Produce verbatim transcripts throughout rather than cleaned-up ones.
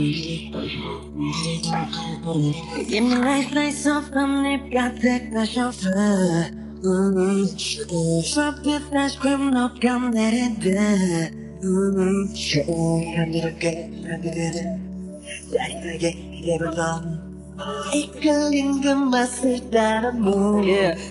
Give me nice, nice off 한입 가득 passion fruit. 슈퍼핏 아이스크림 녹여 내린다. 향기롭게 향기되는 짜릿하게 기대보다 이끌린 그 맛을 따라 move.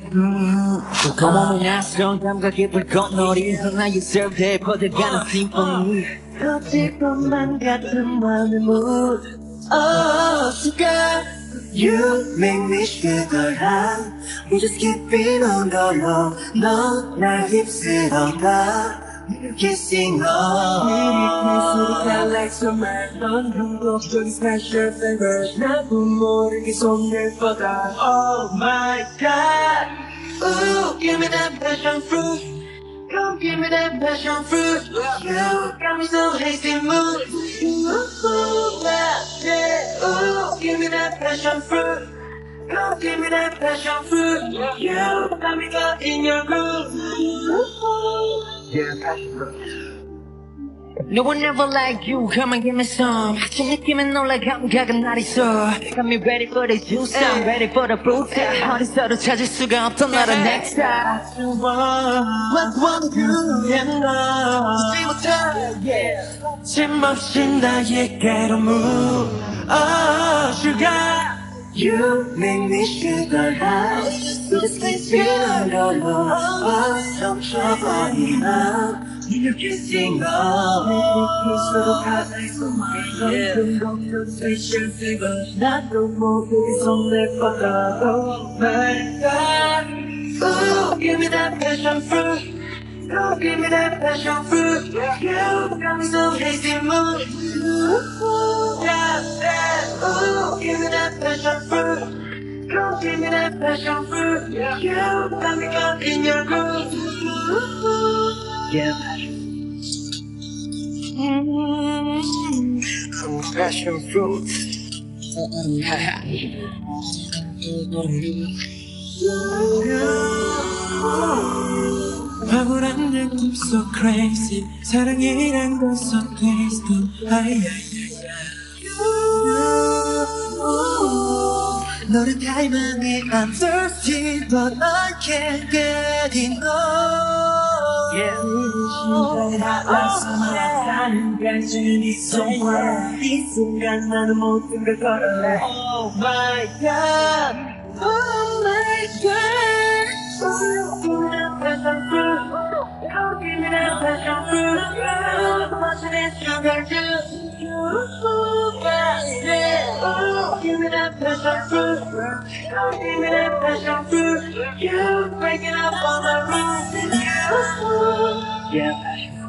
온몸이 낯선 감각 깊을 꽃놀이 하나의 serve에 퍼져가는 심포니 거칠 것만 같은 마음의 mood. Oh sugar, you make me sugar high. We just keeping on going. 너 날 휩쓸어가 Kissing on 소리가 like summer 넌 흥곡적인 special flavor 나도 모르게 손을 뻗어 Oh my god Ooh, give me that passion fruit. Come give me that passion fruit. You got me so hasty mood. Ooh, yeah. Ooh, give me that passion fruit. Come give me that passion fruit. You got me caught in your groove. Yeah, passion fruit No one ever like you, come and give me some. 아침 느낌엔 놀라 감각은 날 있어. Got me ready for the juice, I'm ready for the fruit. 어디서도 찾을 수가 없던 나를 next time. What you wanna do, and love. Just one time, yeah. 침없이 나에게로 move. Oh, sugar. You make me sugar high. You just make me go low. Oh, some trouble enough. You're kissing up. 서로 가사에서 말해. 긍정적 special flavor. 나도 모르게 손을 뻗어. Oh my god. Ooh, give me that passion fruit. Oh, give me that passion fruit. You got me so hasty mood. Ooh, yeah, yeah. Ooh, give me that passion fruit. Come give me that passion fruit. You got me caught in your groove. Yeah, passion. Mm-hmm. Passion fruit. 황홀한 느낌 so crazy 사랑이란 건 so tasty 너를 닮으니 I'm thirsty but I can't get enough. Yeah, 심장이 아파서 말하는 간증이 somewhere 이 순간 나는 모든 걸 걸어내 Oh my god. Oh my god. Oh, give me that passion fruit. Oh, give me that passion fruit. Oh, watching it sugar juice. Oh, yeah. Oh, give me that passion fruit. Oh, give me that passion fruit. You breaking up all my rules. Yeah, passion.